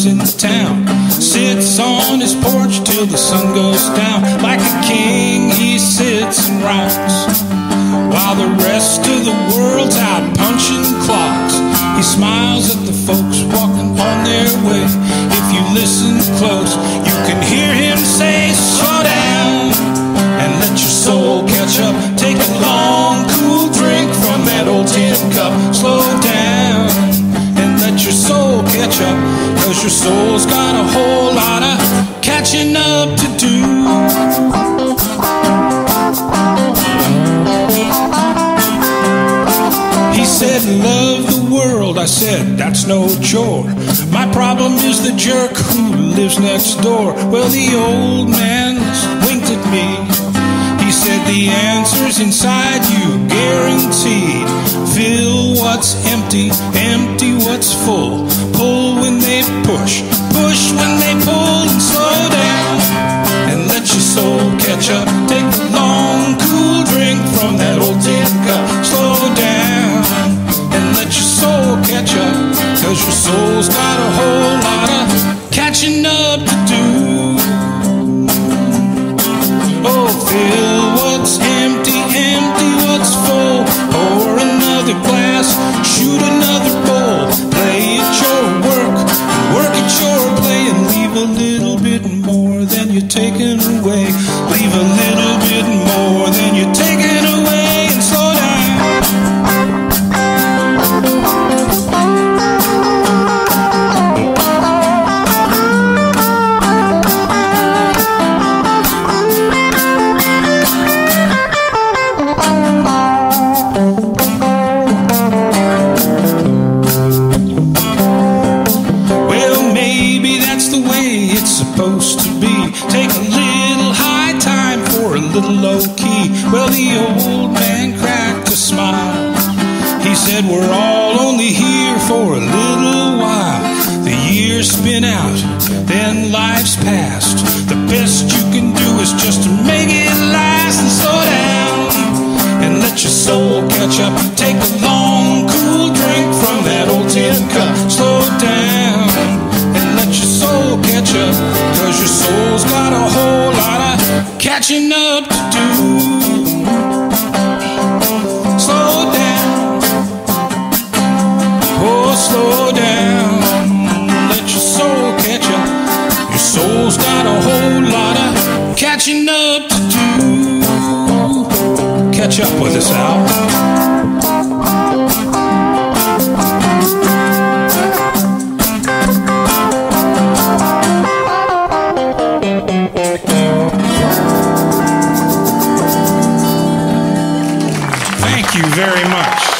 in town. Sits on his porch till the sun goes down. Like a king he sits and rocks, while the rest of the world's out punching clocks. He smiles at the folks walking on their way. If you listen close, you can hear him say, slow down and let your soul catch up. Take a long, cool drink from that old tin cup. Slow down and let your soul catch up, 'cause your soul's got a whole lot of catching up to do. He said, love the world. I said, that's no chore. My problem is the jerk who lives next door. Well, the old man winked at me. He said, the answer's inside you, guaranteed. Fill what's empty, empty what's full. Pull when they push, push when they pull. And slow down and let your soul catch up. Take a long, cool drink from that old tin cup. Slow down and let your soul catch up, 'cause your soul's got a whole lot of catching up to do. Oh, fill what's empty, empty what's full. Pour another glass, shoot another bowl. Play at your work, work at your play, and leave a little bit more than you're taking away. Leave a little bit more than you're taking away, and slow down. Supposed to be. Take a little high time for a little low key. Well, the old man cracked a smile. He said, we're all only here for a little while. The years spin out, then life's past. The best you can do is just to make it last. And slow down and let your soul catch up. Take a long, cool drink from that old tin cup. Slow down and let your soul catch up, 'cause your soul's got a whole lot of catching up to do. Slow down, oh slow down, let your soul catch up. Your soul's got a whole lot of catching up to do. Catch up with us, Al. Thank you very much.